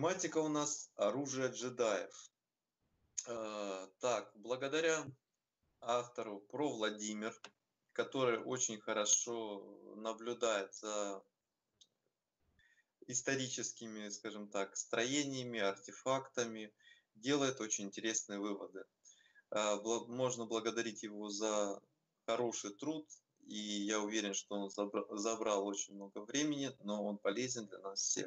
Тематика у нас оружие джедаев. Так, благодаря автору про Владимир, который очень хорошо наблюдает за историческими, скажем так, строениями, артефактами, делает очень интересные выводы. Можно благодарить его за хороший труд, и я уверен, что он забрал очень много времени, но он полезен для нас всех.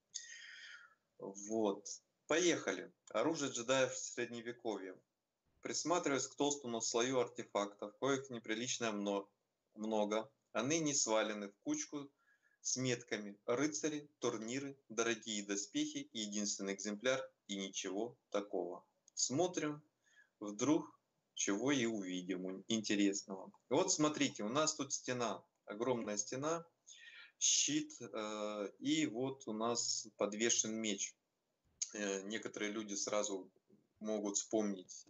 Вот. Поехали. Оружие джедаев в Средневековье. Присматриваясь к толстому слою артефактов, коих неприлично много, они не свалены в кучку с метками «Рыцари», «Турниры», «Дорогие доспехи» и «Единственный экземпляр» и ничего такого. Смотрим, вдруг чего и увидим интересного. Вот смотрите, у нас тут стена, огромная стена, щит, и вот у нас подвешен меч. Некоторые люди сразу могут вспомнить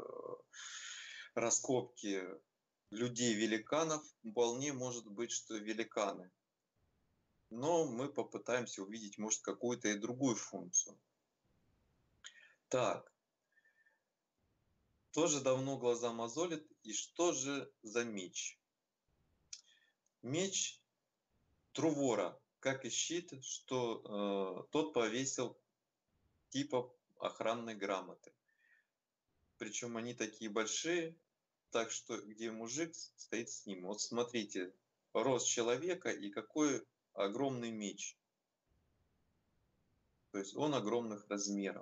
раскопки людей-великанов. Вполне может быть, что великаны. Но мы попытаемся увидеть, может, какую-то и другую функцию. Так. Тоже давно глаза мозолит. И что же за меч? Меч Трувора, как и щит, что тот повесил типа охранной грамоты. Причем они такие большие, так что где мужик стоит с ним. Вот смотрите, рост человека и какой огромный меч. То есть он огромных размеров.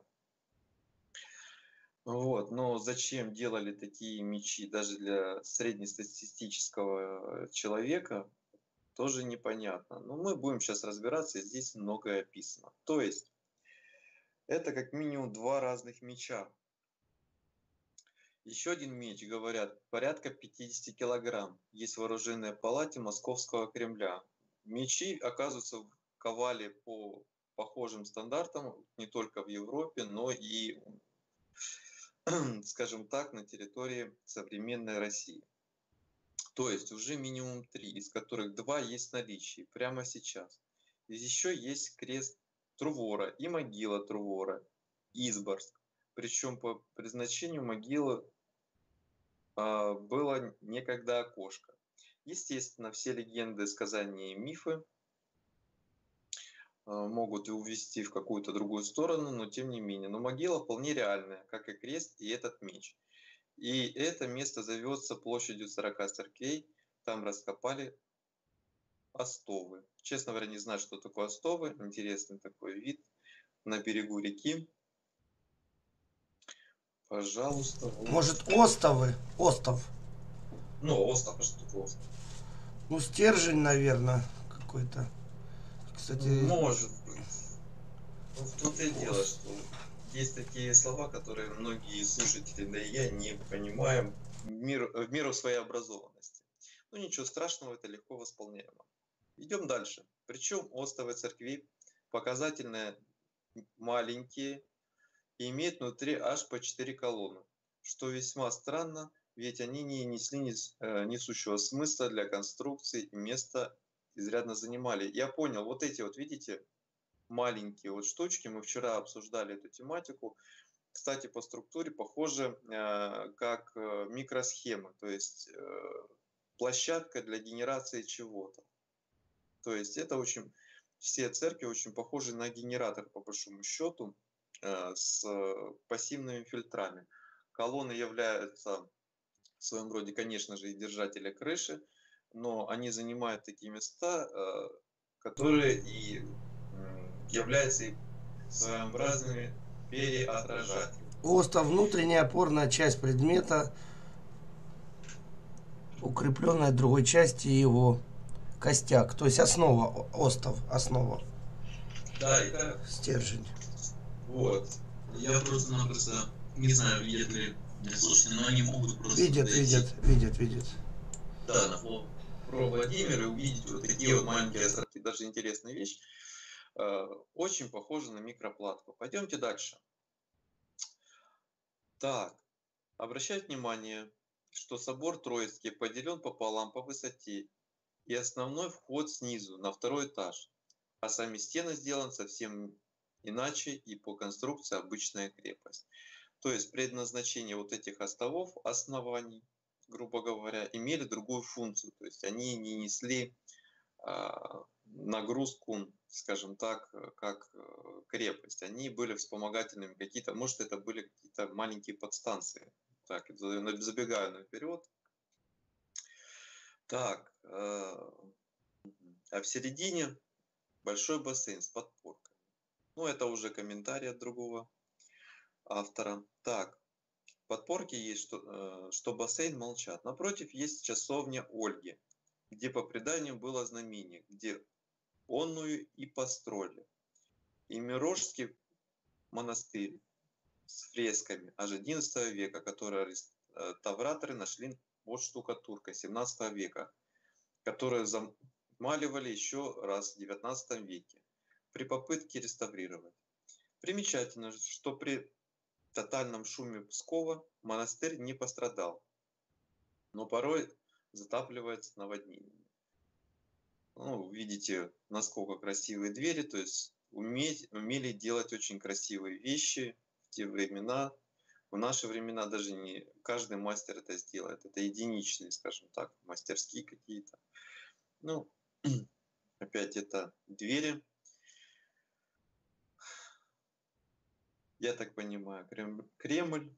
Вот, но зачем делали такие мечи даже для среднестатистического человека, тоже непонятно. Но мы будем сейчас разбираться, и здесь многое описано. То есть это как минимум два разных меча. Еще один меч, говорят, порядка 50 килограмм. Есть в оружейной палате Московского Кремля. Мечи, оказывается, ковали по похожим стандартам не только в Европе, но и, скажем так, на территории современной России. То есть уже минимум 3, из которых 2 есть в наличии прямо сейчас. И еще есть крест Трувора и могила Трувора, Изборск. Причем по призначению могилы было некогда окошко. Естественно, все легенды, сказания и мифы могут увести в какую-то другую сторону, но тем не менее. Но могила вполне реальная, как и крест и этот меч. И это место зовется площадью 40 церквей. Там раскопали остовы. Честно говоря, не знаю, что такое остовы. Интересный такой вид на берегу реки. Пожалуйста. Вот. Может, остовы? Остов. Ну, остов, а что такое остов? Ну, стержень, наверное, какой-то. Кстати, может быть. Ну, в том-то и дело, что есть такие слова, которые многие слушатели, да и я, не понимаем в меру своей образованности. Но ничего страшного, это легко восполняемо. Идем дальше. Причем остовы церкви показательно маленькие и имеют внутри аж по 4 колонны, что весьма странно, ведь они не несли несущего смысла для конструкции и места изрядно занимали. Я понял, вот эти вот, видите, маленькие вот штучки, мы вчера обсуждали эту тематику, кстати, по структуре похожи как микросхемы, то есть площадка для генерации чего-то. То есть это очень, все церкви очень похожи на генератор, по большому счету, с пассивными фильтрами. Колонны являются в своем роде, конечно же, и держатели крыши, но они занимают такие места, которые и являются и своеобразными переотражателями. остов — внутренняя опорная часть предмета, укрепленная другой части его. Костяк, то есть основа, остов, основа. Да, это стержень. Вот. Я просто-напросто не знаю, видят ли слушатели, но они могут просто видят, видят. Да, на про Владимира и увидеть вот такие вот маленькие островки. Даже интересная вещь. Очень похоже на микроплатку. Пойдемте дальше. Так, обращать внимание, что собор Троицкий поделен пополам по высоте, и основной вход снизу, на второй этаж, а сами стены сделаны совсем иначе и по конструкции обычная крепость. То есть предназначение вот этих остовов, оснований, грубо говоря, имели другую функцию. То есть они не несли нагрузку, скажем так, как крепость. Они были вспомогательными какие-то, может, это были какие-то маленькие подстанции. Так, забегаю наперед. Так, а в середине большой бассейн с подпоркой. Ну, это уже комментарий от другого автора. Так, в подпорке есть, что бассейн молчат. Напротив есть часовня Ольги, где по преданию было знамение, где онную и построили. И Мирожский монастырь с фресками аж XI века, которые реставраторы нашли под штукатуркой 17 века, которую замаливали еще раз в 19 веке при попытке реставрировать. Примечательно, что при тотальном шуме Пскова монастырь не пострадал, но порой затапливается наводнениями. Ну, видите, насколько красивые двери, то есть умели делать очень красивые вещи в те времена. В наши времена даже не каждый мастер это сделает. Это единичные, скажем так, мастерские какие-то. Ну, опять это двери. Я так понимаю, Кремль.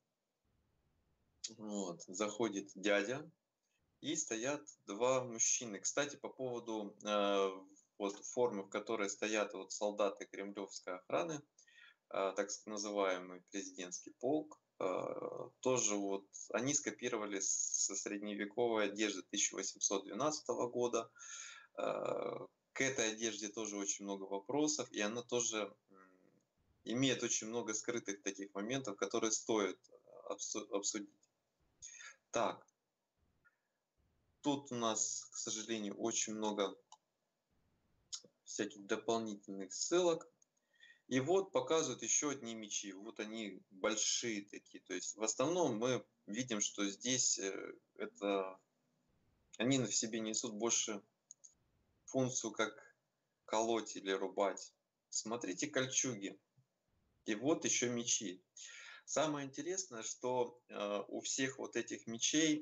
Вот, заходит дядя. И стоят два мужчины. Кстати, по поводу вот формы, в которой стоят вот солдаты кремлевской охраны, так называемый президентский полк, тоже вот они скопировали со средневековой одежды 1812 года. К этой одежде тоже очень много вопросов, и она тоже имеет очень много скрытых таких моментов, которые стоит обсудить. Так. Тут у нас, к сожалению, очень много всяких дополнительных ссылок. И вот показывают еще одни мечи. Вот они большие такие. То есть в основном мы видим, что здесь они в себе несут больше функцию, как колоть или рубать. Смотрите кольчуги. И вот еще мечи. Самое интересное, что у всех вот этих мечей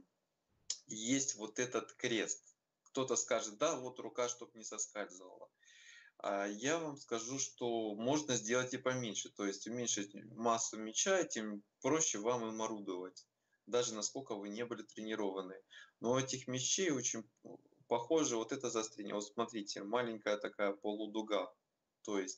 есть вот этот крест. Кто-то скажет, да, вот рука, чтобы не соскальзывала. А я вам скажу, что можно сделать и поменьше. То есть уменьшить массу меча, тем проще вам им орудовать. Даже насколько вы не были тренированы. Но у этих мечей очень похоже вот это заострение. Вот смотрите, маленькая такая полудуга. То есть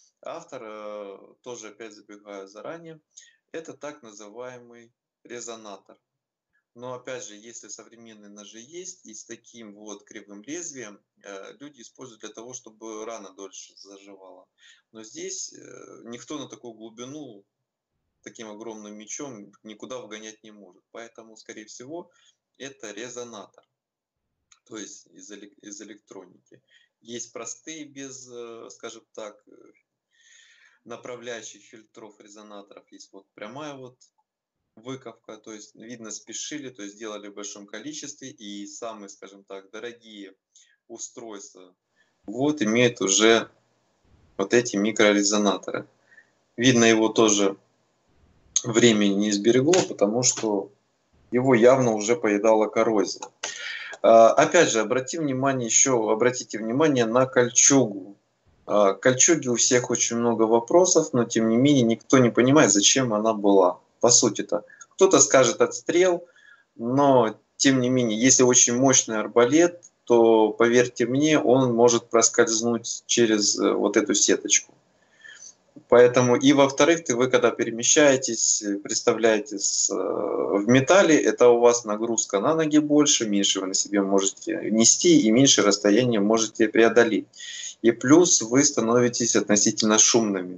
автор, тоже опять забегаю заранее, это так называемый резонатор. Но опять же, если современные ножи есть и с таким вот кривым лезвием, люди используют для того, чтобы рана дольше заживала. Но здесь никто на такую глубину таким огромным мечом никуда вгонять не может. Поэтому, скорее всего, это резонатор, то есть из электроники. Есть простые без, скажем так, направляющих фильтров резонаторов. Есть вот прямая вот выковка, то есть видно спешили, то есть делали в большом количестве, и самые, скажем так, дорогие устройства вот имеют уже вот эти микрорезонаторы. Видно, его тоже времени не сберегло, потому что его явно уже поедала коррозия. Опять же, обратите внимание на кольчугу. Кольчуги у всех очень много вопросов, но тем не менее никто не понимает, зачем она была. По сути-то. Кто-то скажет отстрел, но тем не менее, если очень мощный арбалет, то, поверьте мне, он может проскользнуть через вот эту сеточку. Поэтому и во-вторых, вы когда перемещаетесь, представляетесь в металле, это у вас нагрузка на ноги больше, меньше вы на себе можете нести и меньше расстояния можете преодолеть. И плюс вы становитесь относительно шумными.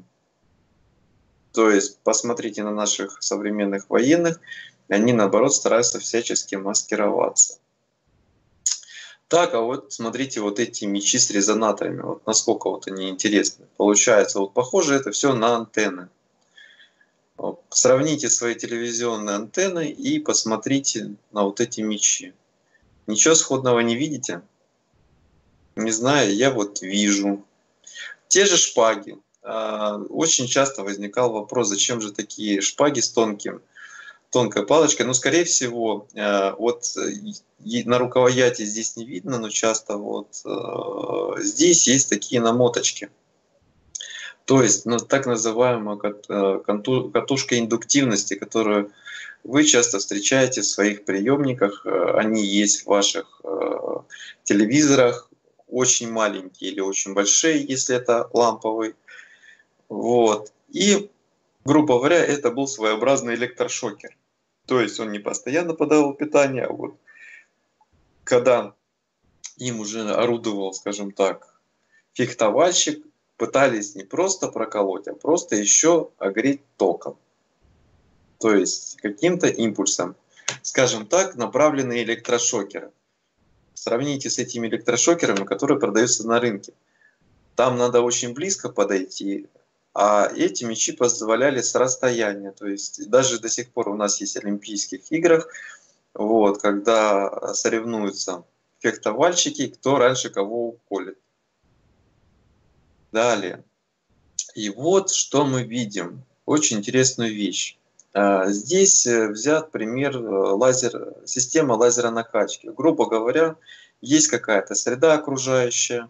То есть посмотрите на наших современных военных, они наоборот стараются всячески маскироваться. Так, а вот смотрите, вот эти мечи с резонаторами, вот насколько вот они интересны. Получается, вот похоже это все на антенны. Вот, сравните свои телевизионные антенны и посмотрите на вот эти мечи. Ничего сходного не видите? Не знаю, я вот вижу. Те же шпаги. очень часто возникал вопрос, зачем же такие шпаги с тонкой палочкой. Ну, скорее всего, на рукояти здесь не видно, но часто здесь есть такие намоточки. То есть, так называемая катушка индуктивности, которую вы часто встречаете в своих приемниках. Они есть в ваших телевизорах, очень маленькие или очень большие, если это ламповый. И, грубо говоря, это был своеобразный электрошокер. То есть он не постоянно подавал питание, а когда им уже орудовал, скажем так, фехтовальщик, пытались не просто проколоть, а просто еще огреть током. То есть каким-то импульсом. Скажем так, направленные электрошокеры. Сравните с этими электрошокерами, которые продаются на рынке. Там надо очень близко подойти, а эти мячи позволяли с расстояния. То есть даже до сих пор у нас есть Олимпийских играх, когда соревнуются фехтовальщики, кто раньше кого уколет. Далее. И что мы видим. Очень интересную вещь. Здесь взят пример система лазеронакачки. Грубо говоря, есть какая-то среда окружающая,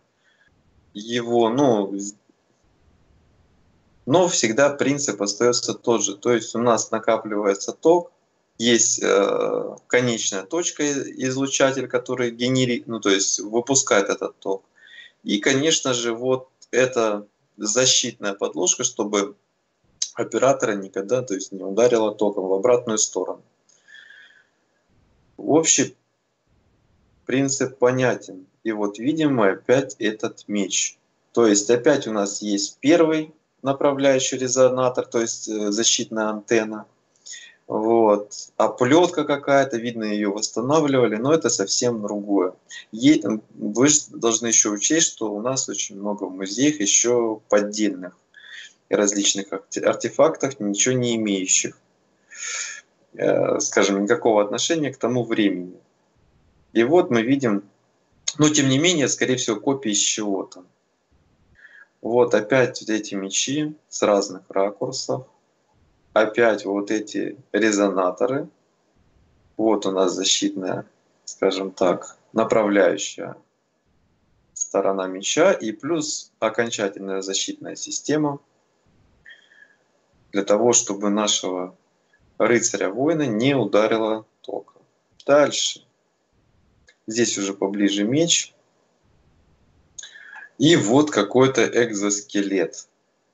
но всегда принцип остается тот же. То есть у нас накапливается ток, есть конечная точка, излучатель, который генерирует, то есть выпускает этот ток. И, конечно же, эта защитная подложка, чтобы оператора никогда, то есть, не ударило током в обратную сторону. Общий принцип понятен. И видим мы опять этот меч. То есть опять у нас есть первый направляющий резонатор, то есть защитная антенна. А плетка какая-то, видно, ее восстанавливали, но это совсем другое. Вы должны еще учесть, что у нас очень много в музеях еще поддельных и различных артефактов, ничего не имеющих, скажем, никакого отношения к тому времени. И мы видим, но тем не менее, скорее всего, копии из чего-то. Опять эти мечи с разных ракурсов. Опять эти резонаторы. У нас защитная, скажем так, направляющая сторона меча и плюс окончательная защитная система для того, чтобы нашего рыцаря-воина не ударило током. Дальше. Здесь уже поближе меч. И какой-то экзоскелет.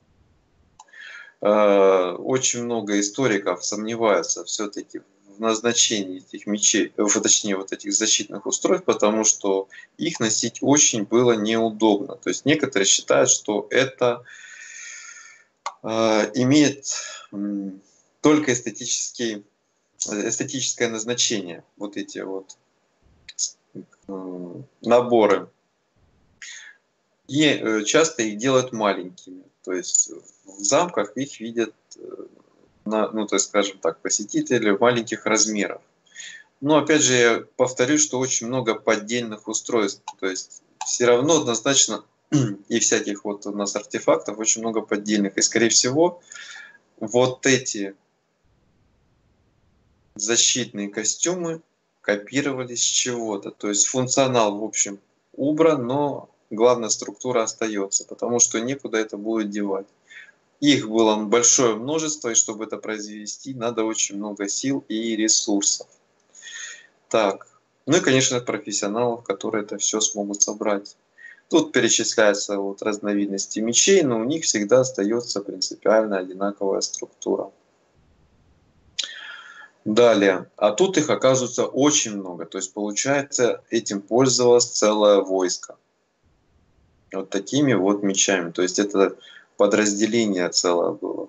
Очень много историков сомневаются все-таки в назначении этих мечей, точнее этих защитных устройств, потому что их носить очень было неудобно. То есть некоторые считают, что это имеет только эстетическое назначение, эти наборы. И часто их делают маленькими. То есть в замках их видят, скажем так, посетители маленьких размеров. Но опять же я повторюсь, что очень много поддельных устройств. То есть все равно однозначно и всяких у нас артефактов очень много поддельных. И скорее всего эти защитные костюмы копировались с чего-то. То есть функционал в общем убран, но главная структура остается, потому что некуда это будет девать. Их было большое множество, и чтобы это произвести, надо очень много сил и ресурсов. Так, и, конечно, профессионалов, которые это все смогут собрать. Тут перечисляются разновидности мечей, но у них всегда остается принципиально одинаковая структура. Далее. А тут их оказывается очень много. То есть, получается, этим пользовалось целое войско. Такими мечами. То есть, это подразделение целое было.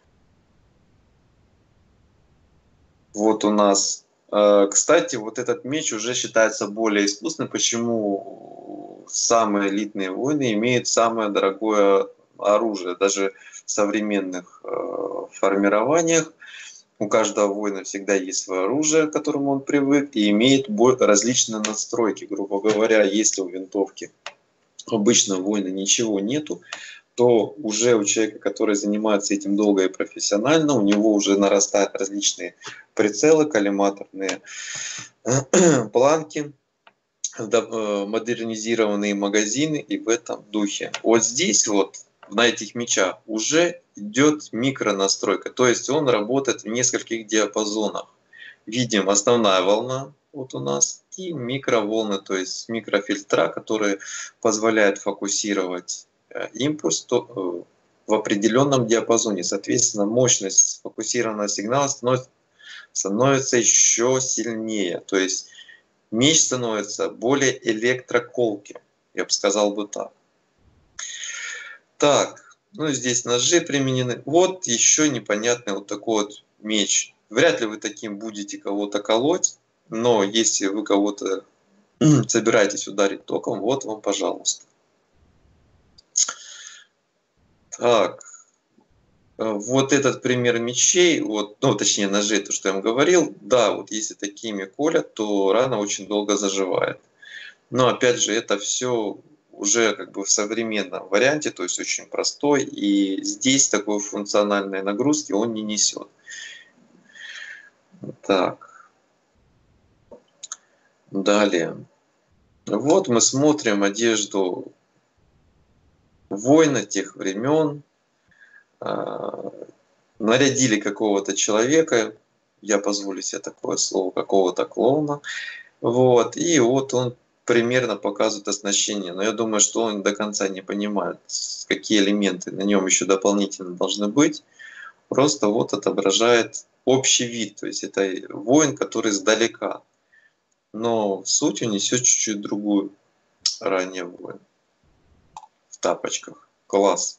У нас, кстати, этот меч уже считается более искусным. Почему самые элитные воины имеют самое дорогое оружие? Даже в современных формированиях у каждого воина всегда есть свое оружие, к которому он привык, и имеет различные настройки. Грубо говоря, если у винтовки обычно воина ничего нету, то уже у человека, который занимается этим долго и профессионально, у него уже нарастают различные прицелы, коллиматорные планки, модернизированные магазины и в этом духе. Вот здесь вот на этих мечах уже идет микронастройка, то есть он работает в нескольких диапазонах. Видим основная волна вот у нас и микроволны, то есть микрофильтра, которые позволяют фокусировать импульс в определенном диапазоне. Соответственно, мощность фокусированного сигнала становится еще сильнее. То есть меч становится более электроколким, я бы сказал бы так. Так, ну здесь ножи применены. Вот еще непонятный вот такой вот меч. Вряд ли вы таким будете кого-то колоть, но если вы кого-то собираетесь ударить током, вот вам, пожалуйста. Так, вот этот пример мечей, вот, ну точнее ножей, то, что я вам говорил, да, вот если такими колят, то рана очень долго заживает. Но опять же, это все уже как бы в современном варианте, то есть очень простой, и здесь такой функциональной нагрузки он не несет. Так, далее. Вот мы смотрим одежду воина тех времен. Нарядили какого-то человека, я позволю себе такое слово, какого-то клоуна. Вот, и вот он примерно показывает оснащение. Но я думаю, что он до конца не понимает, какие элементы на нем еще дополнительно должны быть. Просто вот отображает общий вид. То есть это воин, который издалека. Но суть он несет чуть-чуть другую. Ранее воин. В тапочках. Класс.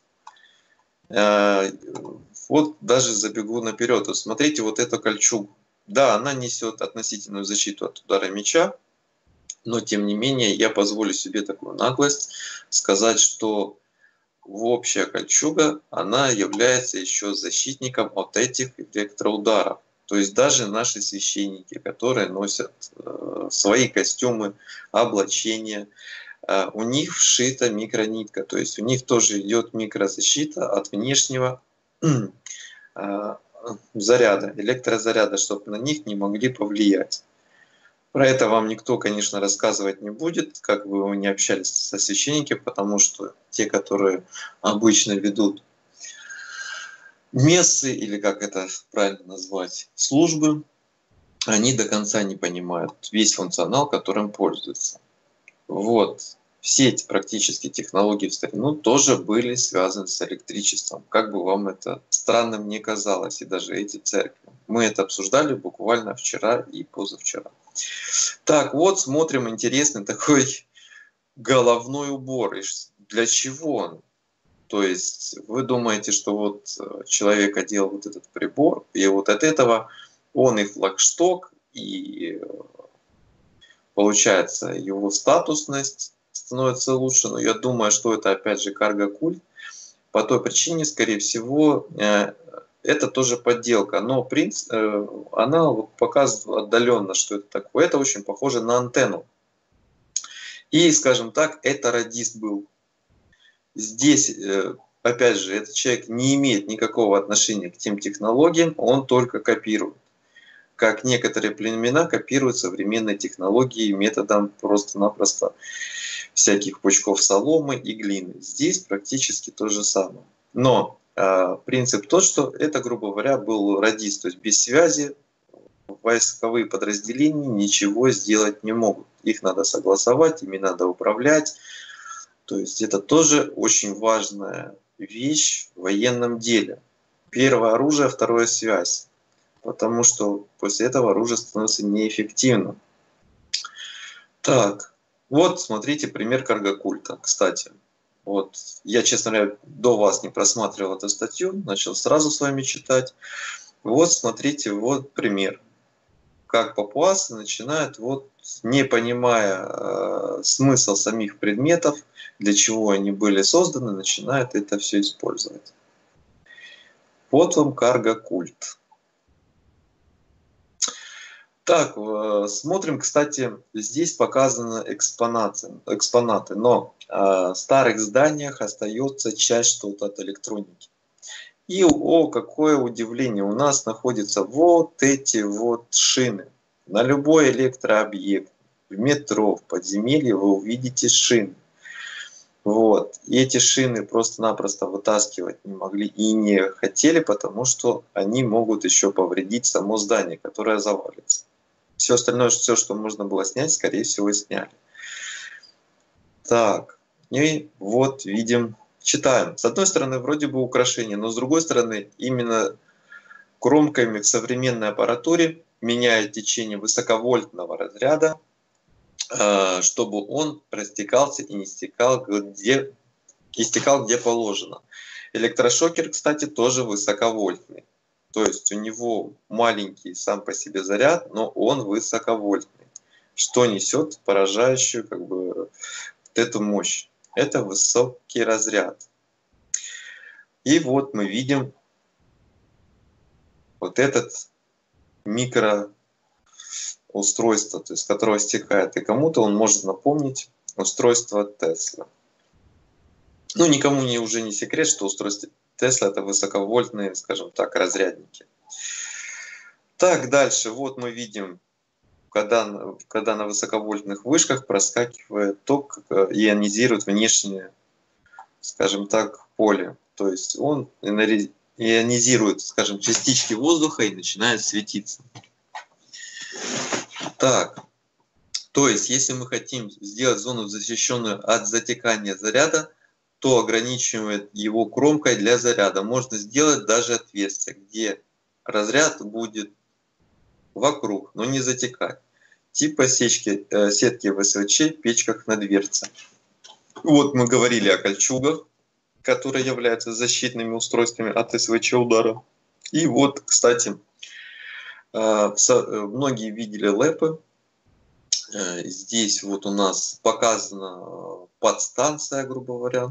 Вот даже забегу наперед. Вот смотрите вот эту кольчугу. Да, она несет относительную защиту от удара меча. Но тем не менее я позволю себе такую наглость сказать, что общая кольчуга, она является еще защитником от этих электроударов. То есть даже наши священники, которые носят свои костюмы, облачения, у них вшита микронитка. То есть у них тоже идет микрозащита от внешнего заряда, электрозаряда, чтобы на них не могли повлиять. Про это вам никто, конечно, рассказывать не будет, как бы вы не общались со священниками, потому что те, которые обычно ведут мессы, или как это правильно назвать, службы, они до конца не понимают весь функционал, которым пользуются. Вот. Все эти практически технологии в старину тоже были связаны с электричеством. Как бы вам это странным не казалось, и даже эти церкви. Мы это обсуждали буквально вчера и позавчера. Так, вот смотрим интересный такой головной убор. И для чего он? То есть вы думаете, что вот человек одел вот этот прибор, и вот от этого он и флагшток, и получается его статусность становится лучше. Но я думаю, что это опять же карго-культ. По той причине, скорее всего, это тоже подделка, но она показывает отдаленно, что это такое. Это очень похоже на антенну. И, скажем так, это радист был. Здесь, опять же, этот человек не имеет никакого отношения к тем технологиям, он только копирует. Как некоторые племена копируют современные технологии методом просто-напросто всяких пучков соломы и глины. Здесь практически то же самое. Но принцип тот, что это, грубо говоря, был радист, то есть без связи войсковые подразделения ничего сделать не могут. Их надо согласовать, ими надо управлять. То есть это тоже очень важная вещь в военном деле. Первое оружие, второе связь. Потому что после этого оружие становится неэффективным. Так, вот смотрите пример карго-культа, кстати. Вот, я, честно говоря, до вас не просматривал эту статью, начал сразу с вами читать. Вот, смотрите, вот пример. Как папуасы начинают, вот, не понимая смысл самих предметов, для чего они были созданы, начинают это все использовать. Вот вам карго-культ. Так, смотрим, кстати, здесь показаны экспонаты, но в старых зданиях остается часть что-то от электроники. И, о, какое удивление, у нас находятся вот эти вот шины. На любой электрообъект, в метро, в подземелье вы увидите шины. Вот. И эти шины просто-напросто вытаскивать не могли и не хотели, потому что они могут еще повредить само здание, которое завалится. Все остальное, все, что можно было снять, скорее всего, сняли. Так, и вот видим, читаем. С одной стороны, вроде бы украшение, но с другой стороны, именно кромками в современной аппаратуре меняют течение высоковольтного разряда, чтобы он растекался и не истекал где положено. Электрошокер, кстати, тоже высоковольтный. То есть у него маленький сам по себе заряд, но он высоковольтный, что несет поражающую вот эту мощь. Это высокий разряд. И вот мы видим вот этот микроустройство, то есть которое стекает. И кому-то он может напомнить устройство Тесла. Ну, никому уже не секрет, что устройство Тесла — это высоковольтные, скажем так, разрядники. Так, дальше. Вот мы видим, когда на высоковольтных вышках проскакивает ток, ионизирует внешнее, скажем так, поле. То есть он ионизирует, скажем, частички воздуха и начинает светиться. Так, то есть если мы хотим сделать зону, защищенную от затекания заряда, то ограничивает его кромкой для заряда. Можно сделать даже отверстие, где разряд будет вокруг, но не затекать. Типа сетки в СВЧ, печках на дверце. Вот мы говорили о кольчугах, которые являются защитными устройствами от СВЧ удара. И вот, кстати, многие видели ЛЭПы. Здесь вот у нас показана подстанция, грубо говоря.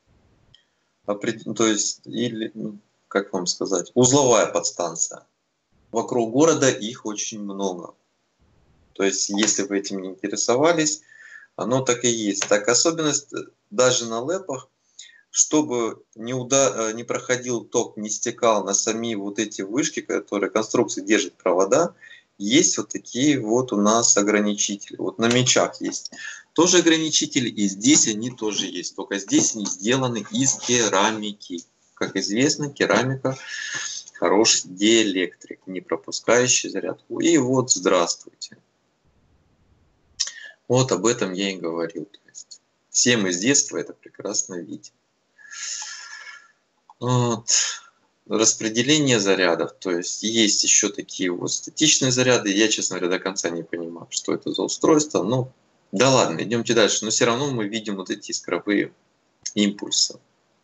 То есть, или, как вам сказать, узловая подстанция. Вокруг города их очень много. То есть, если вы этим не интересовались, оно так и есть. Так, особенность даже на ЛЭПах, чтобы не проходил ток, не стекал на сами вот эти вышки, которые конструкции держат провода, есть вот такие вот у нас ограничители. Вот на мечах есть тоже ограничители, и здесь они тоже есть. Только здесь они сделаны из керамики. Как известно, керамика хороший диэлектрик, не пропускающий зарядку. И вот здравствуйте. Вот об этом я и говорил. То есть все мы с детства это прекрасно видим. Вот. Распределение зарядов. То есть есть еще такие вот статичные заряды. Я, честно говоря, до конца не понимаю, что это за устройство. Но да ладно, идемте дальше. Но все равно мы видим вот эти искровые импульсы.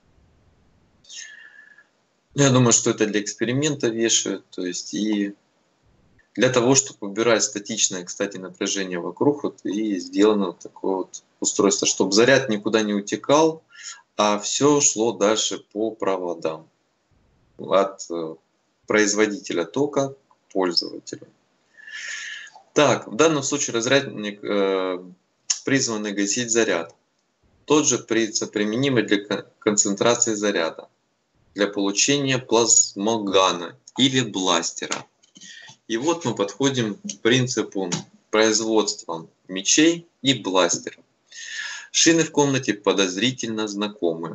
Я думаю, что это для эксперимента вешают. То есть и для того, чтобы убирать статичное, кстати, напряжение вокруг, вот и сделано вот такое вот устройство, чтобы заряд никуда не утекал, а все шло дальше по проводам от производителя тока к пользователю. Так, в данном случае разрядник призван гасить заряд. Тот же принцип применимый для концентрации заряда, для получения плазмогана или бластера. И вот мы подходим к принципу производства мечей и бластеров. Шины в комнате подозрительно знакомые.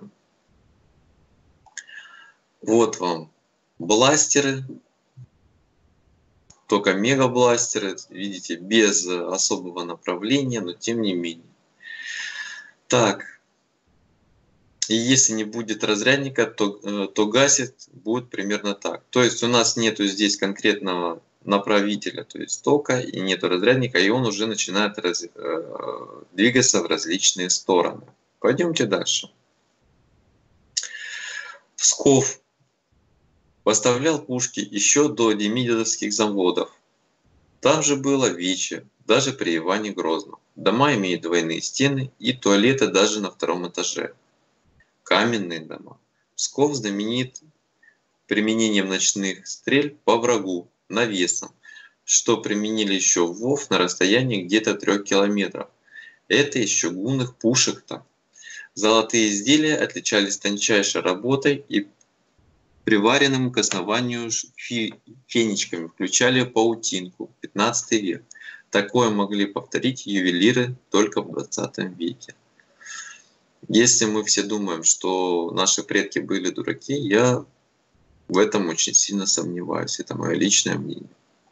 Вот вам бластеры, только мегабластеры, видите, без особого направления, но тем не менее. Так, и если не будет разрядника, то гасит будет примерно так. То есть у нас нету здесь конкретного направителя, то есть тока, и нету разрядника, и он уже начинает двигаться в различные стороны. Пойдемте дальше. Псков поставлял пушки еще до демидовских заводов. Там же было ВИЧи, даже при Иване Грозном. Дома имеют двойные стены и туалеты даже на втором этаже. Каменные дома. Псков знаменит применением ночных стрель по врагу, навесом, что применили еще в ВОВ на расстоянии где-то 3 километров. Это из чугунных пушек-то. Золотые изделия отличались тончайшей работой и приваренным к основанию фенечками, включали паутинку, 15 век. Такое могли повторить ювелиры только в 20 веке. Если мы все думаем, что наши предки были дураки, я в этом очень сильно сомневаюсь. Это мое личное мнение.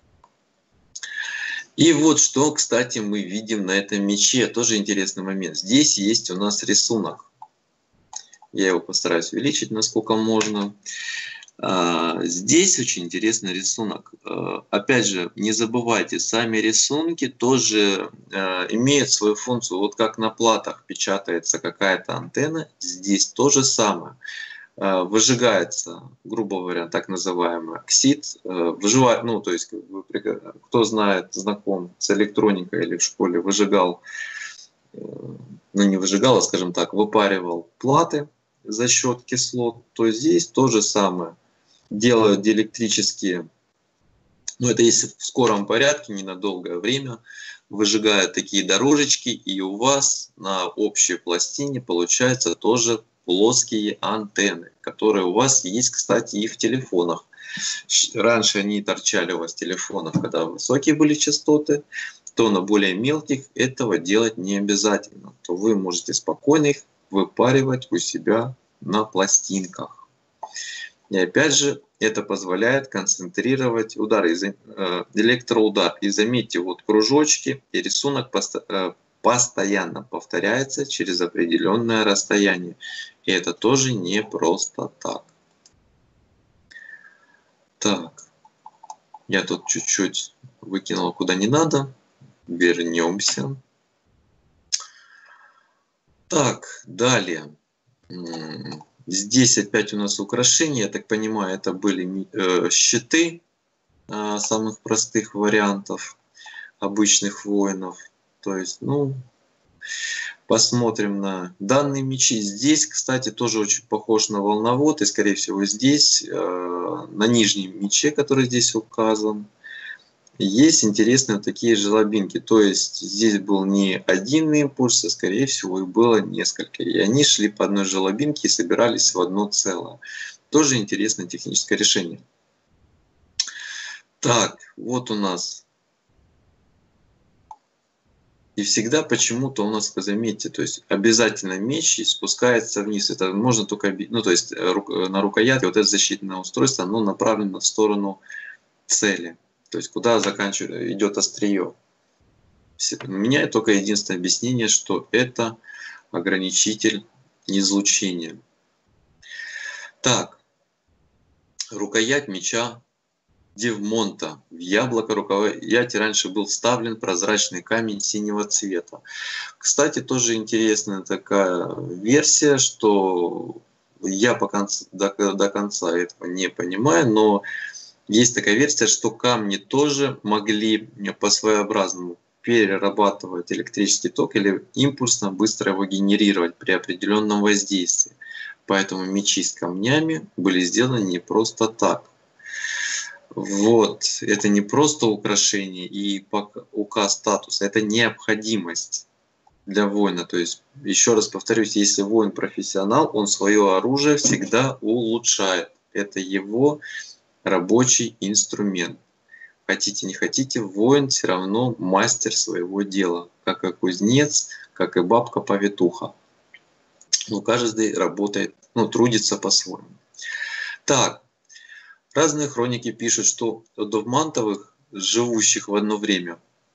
И вот что, кстати, мы видим на этом мече. Тоже интересный момент. Здесь есть у нас рисунок. Я его постараюсь увеличить, насколько можно. Здесь очень интересный рисунок. Опять же, не забывайте, сами рисунки тоже имеют свою функцию. Вот как на платах печатается какая-то антенна, здесь то же самое. Выжигается, грубо говоря, так называемый оксид. Выживает, ну, то есть, кто знает, знаком с электроникой или в школе, выжигал, ну, не выжигал, а, скажем так, выпаривал платы за счет кислот, то здесь то же самое. Делают диэлектрические, ну это если в скором порядке, не на долгое время, выжигают такие дорожечки, и у вас на общей пластине получается тоже плоские антенны, которые у вас есть, кстати, и в телефонах. Раньше они торчали у вас в телефонах, когда высокие были частоты, то на более мелких этого делать не обязательно, то вы можете спокойно их выпаривать у себя на пластинках. И опять же, это позволяет концентрировать удары, электроудар. И заметьте, вот кружочки и рисунок постоянно повторяется через определенное расстояние. И это тоже не просто так. Так, я тут чуть-чуть выкинул куда не надо. Вернемся. Так, далее. Здесь опять у нас украшения, я так понимаю, это были щиты самых простых вариантов обычных воинов. То есть, ну, посмотрим на данные мечи. Здесь, кстати, тоже очень похож на волновод, и, скорее всего, здесь, на нижнем мече, который здесь указан, есть интересные вот такие желобинки. То есть здесь был не один импульс, а скорее всего их было несколько. И они шли по одной желобинке и собирались в одно целое. Тоже интересное техническое решение. Так, вот у нас. И всегда почему-то у нас, заметьте, то есть обязательно меч спускается вниз. Это можно только, ну то есть на рукоятке вот это защитное устройство, оно направлено в сторону цели. То есть куда идет острие. У меня только единственное объяснение, что это ограничитель излучения. Так, рукоять меча Девмонта. В яблоко рукояти раньше был вставлен прозрачный камень синего цвета. Кстати, тоже интересная такая версия, что я до конца этого не понимаю, но есть такая версия, что камни тоже могли по своеобразному перерабатывать электрический ток или импульсно быстро его генерировать при определенном воздействии. Поэтому мечи с камнями были сделаны не просто так. Вот, это не просто украшение и указ статуса, это необходимость для воина. То есть, еще раз повторюсь, если воин профессионал, он свое оружие всегда улучшает. Это его рабочий инструмент. Хотите, не хотите, воин все равно мастер своего дела. Как и кузнец, как и бабка-повитуха. Но каждый работает, ну, трудится по-своему. Так, разные хроники пишут, что довмантовых, живущих в одно время,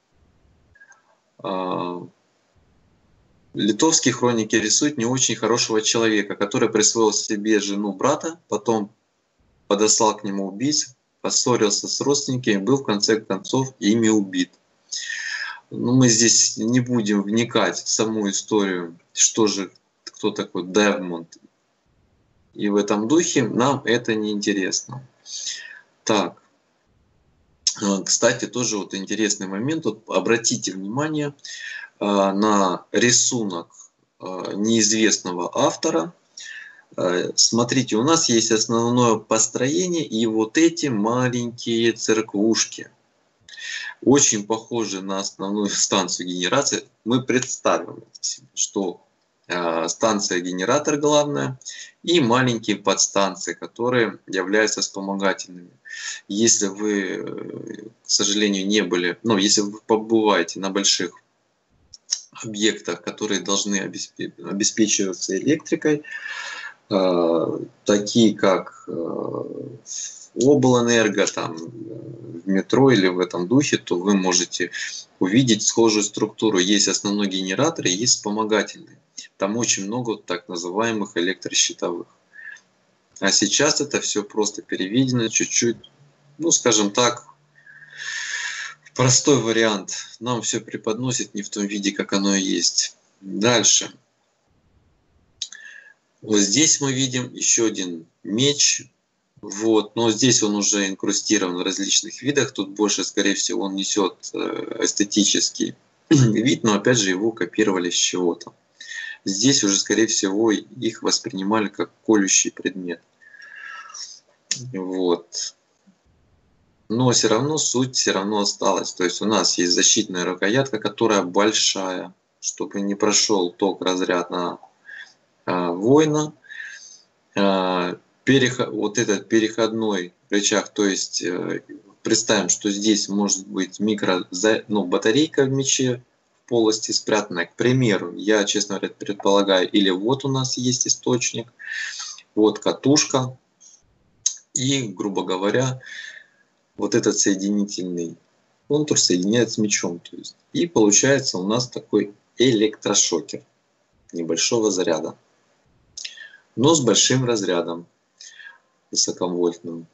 литовские хроники рисуют не очень хорошего человека, который присвоил себе жену брата, потом подослал к нему убийц, поссорился с родственниками и был в конце концов ими убит. Но мы здесь не будем вникать в саму историю, кто такой Девмонт. И в этом духе нам это не интересно. Так, кстати, тоже вот интересный момент. Вот обратите внимание на рисунок неизвестного автора. Смотрите, у нас есть основное построение и вот эти маленькие церквушки. очень похожи на основную станцию генерации. Мы представим себе, что станция-генератор главная и маленькие подстанции, которые являются вспомогательными. Если вы, к сожалению, не были, ну, если вы побываете на больших объектах, которые должны обеспечиваться электрикой, такие как облэнерго, там, в метро или в этом духе, то вы можете увидеть схожую структуру. Есть основной генератор и есть вспомогательный. Там очень много так называемых электрощитовых. А сейчас это все просто переведено чуть-чуть, ну, скажем так, простой вариант. Нам все преподносит не в том виде, как оно и есть. Дальше. Вот здесь мы видим еще один меч. Вот. Но здесь он уже инкрустирован в различных видах. Тут больше, скорее всего, он несет эстетический вид, но опять же его копировали с чего-то. Здесь уже, скорее всего, их воспринимали как колющий предмет. Вот. Но все равно суть все равно осталась. То есть у нас есть защитная рукоятка, которая большая, чтобы не прошел ток, разряд на воина. Вот этот переходной рычаг, то есть представим, что здесь может быть батарейка в мече в полости спрятанная. К примеру, я, честно говоря, предполагаю, или вот у нас есть источник, вот катушка, и, грубо говоря, вот этот соединительный контур соединяется с мечом. То есть, и получается у нас такой электрошокер небольшого заряда, но с большим разрядом высоковольтным.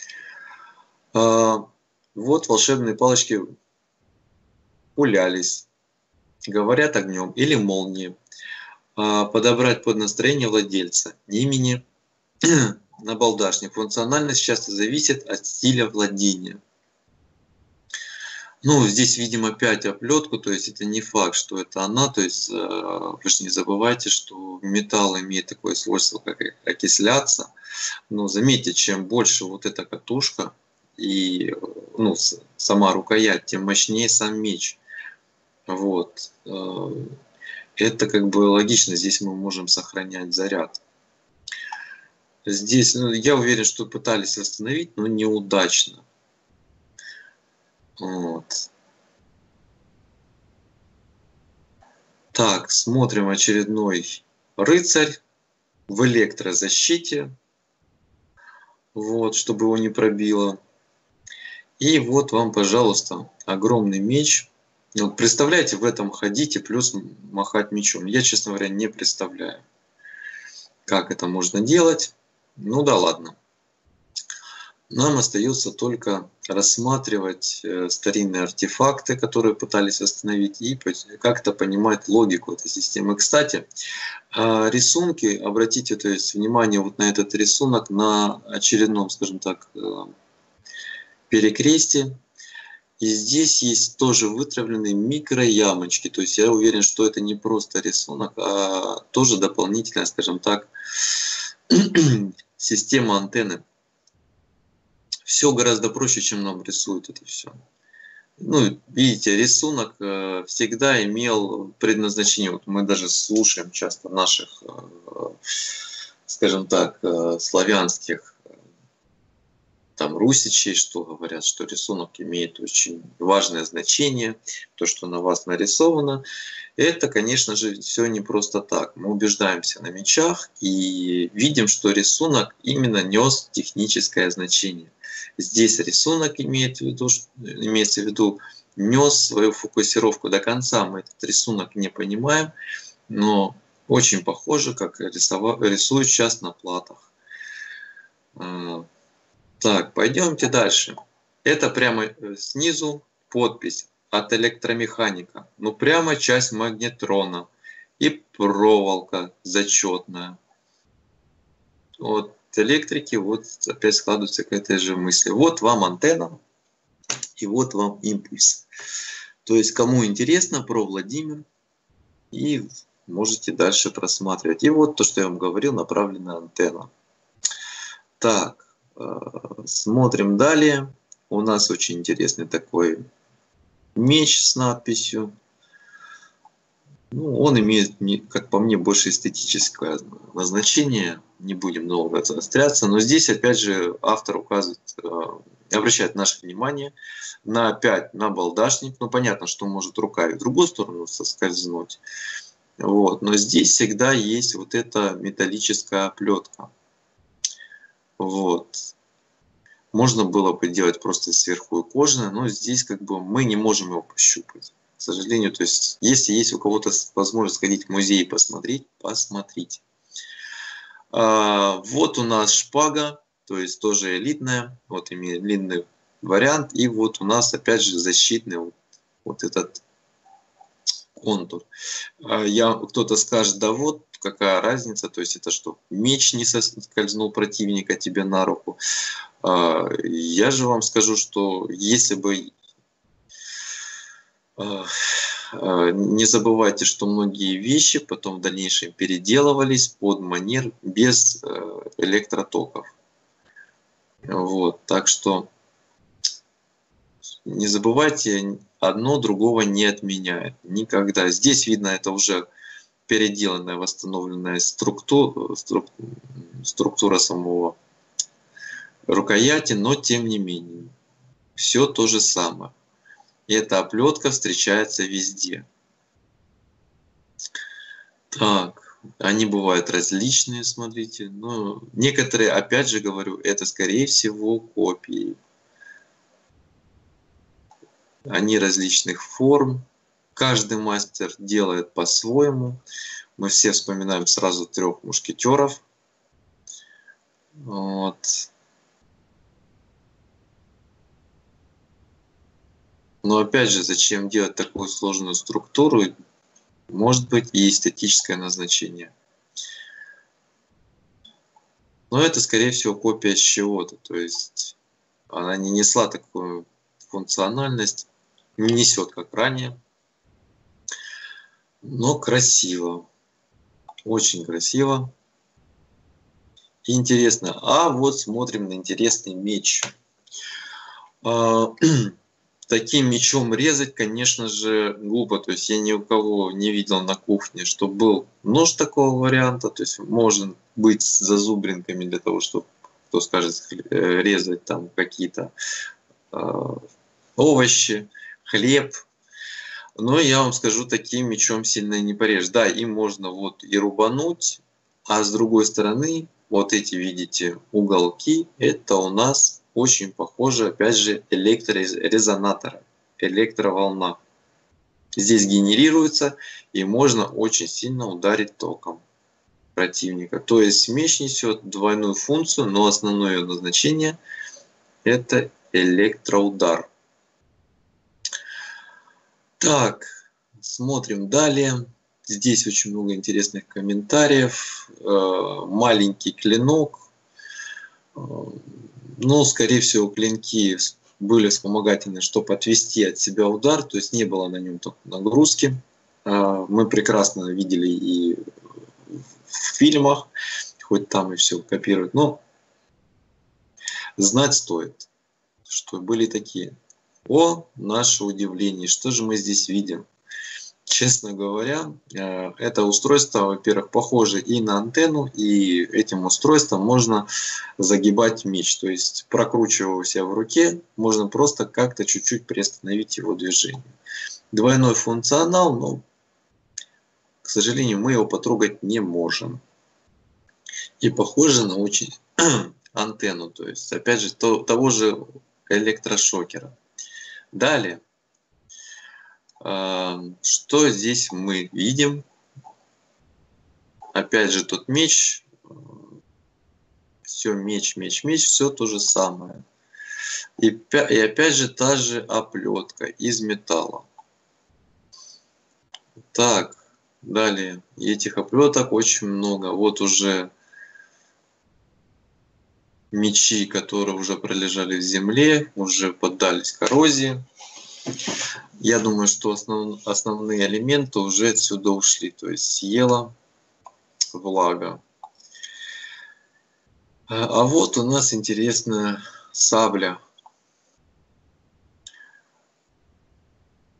Вот волшебные палочки пулялись, говорят огнем или молнией. Подобрать под настроение владельца, имени, набалдашник. Функциональность часто зависит от стиля владения. Ну, здесь видим опять оплетку, то есть это не факт, что это она. То есть вы же не забывайте, что металл имеет такое свойство, как окисляться. Но заметьте, чем больше вот эта катушка и сама рукоять, тем мощнее сам меч. Вот. Это как бы логично, здесь мы можем сохранять заряд. Здесь, я уверен, что пытались восстановить, но неудачно. Вот. Так, смотрим очередной рыцарь в электрозащите. Вот, чтобы его не пробило. И вот вам, пожалуйста, огромный меч. Вот, представляете, в этом ходить и плюс махать мечом. Я, честно говоря, не представляю, как это можно делать. Ну да ладно. Нам остается только рассматривать старинные артефакты, которые пытались восстановить, и как-то понимать логику этой системы. Кстати, рисунки, обратите то есть, внимание вот на этот рисунок на очередном, скажем так, перекрестии. И здесь есть тоже вытравленные микроямочки. То есть я уверен, что это не просто рисунок, а тоже дополнительная, скажем так, система антенны. Все гораздо проще, чем нам рисуют это все. Ну, видите, рисунок всегда имел предназначение. Вот мы даже слушаем часто наших, скажем так, славянских там русичей, что говорят, что рисунок имеет очень важное значение, то, что на вас нарисовано. Это, конечно же, все не просто так. Мы убеждаемся на мечах и видим, что рисунок именно нес техническое значение. Здесь рисунок имеется в виду, нес свою фокусировку до конца. Мы этот рисунок не понимаем, но очень похоже, как рисуют сейчас на платах. Так, пойдемте дальше. Это прямо снизу подпись от электромеханика. Ну, прямо часть магнетрона. И проволока зачетная. Вот электрики вот опять складываются к этой же мысли. Вот вам антенна, и вот вам импульс. То есть, кому интересно про Владимир, и можете дальше просматривать. И вот то, что я вам говорил, направленная антенна. Так, смотрим далее. У нас очень интересный такой меч с надписью. Ну, он имеет, как по мне, больше эстетическое назначение. Не будем долго заостряться. Но здесь, опять же, автор указывает, обращает наше внимание на опять на балдашник. Ну, понятно, что может рука и в другую сторону соскользнуть. Вот. Но здесь всегда есть вот эта металлическая оплетка. Вот. Можно было бы делать просто сверху и кожаное, но здесь как бы мы не можем его пощупать. К сожалению, то есть, если есть у кого-то возможность сходить в музей и посмотреть, посмотрите. Вот у нас шпага, то есть тоже элитная, вот имеет длинный вариант, и вот у нас опять же защитный вот этот контур. Кто-то скажет, да вот какая разница, то есть это что, меч не соскользнул противника тебе на руку. Я же вам скажу, что если бы не забывайте, что многие вещи потом в дальнейшем переделывались под манер без электротоков. Вот, так что не забывайте, одно другого не отменяет никогда. Здесь видно, это уже переделанная, восстановленная структура самого рукояти, но тем не менее все то же самое. И эта оплетка встречается везде. Так, они бывают различные, смотрите. Но некоторые, опять же говорю, это скорее всего копии. Они различных форм. Каждый мастер делает по-своему. Мы все вспоминаем сразу трех мушкетеров. Вот. Но опять же, зачем делать такую сложную структуру? Может быть и эстетическое назначение. Но это, скорее всего, копия с чего-то. То есть она не несла такую функциональность, не несет, как ранее. Но красиво. Очень красиво. И интересно. А вот смотрим на интересный меч. Таким мечом резать, конечно же, глупо. То есть я ни у кого не видел на кухне, что был нож такого варианта. То есть может быть с зазубринками для того, чтобы, кто скажет, резать там какие-то овощи, хлеб. Но я вам скажу, таким мечом сильно не порежешь. Да, им можно вот и рубануть, а с другой стороны, вот эти, видите, уголки, это у нас очень похоже, опять же, электрорезонаторы, электроволна. Здесь генерируется, и можно очень сильно ударить током противника. То есть меч несет двойную функцию, но основное ее назначение – это электроудар. Так, смотрим далее. Здесь очень много интересных комментариев. Маленький клинок. Но, скорее всего, клинки были вспомогательны, чтобы отвести от себя удар. То есть не было на нем нагрузки. Мы прекрасно видели и в фильмах, хоть там и все копируют. Но знать стоит, что были такие. О, наше удивление, что же мы здесь видим? Честно говоря, это устройство, во-первых, похоже и на антенну, и этим устройством можно загибать меч. То есть, прокручивая себя в руке, можно просто как-то чуть-чуть приостановить его движение. Двойной функционал, но, к сожалению, мы его потрогать не можем. И похоже на очень антенну, то есть, опять же, того же электрошокера. Далее. Что здесь мы видим? Опять же тот меч. Все меч, меч, меч, все то же самое. И опять же та же оплетка из металла. Так, далее. Этих оплеток очень много. Вот уже мечи, которые уже пролежали в земле, уже поддались коррозии. Я думаю, что основные элементы уже отсюда ушли, то есть съела влага. А вот у нас интересная сабля.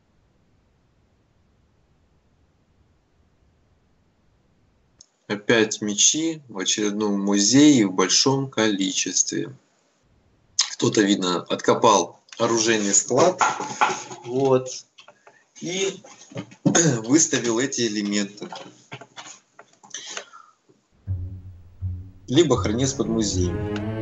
Опять мечи в очередном музее в большом количестве. Кто-то, видно, откопал оружейный склад. Вот. И выставил эти элементы. Либо хранится под музеем.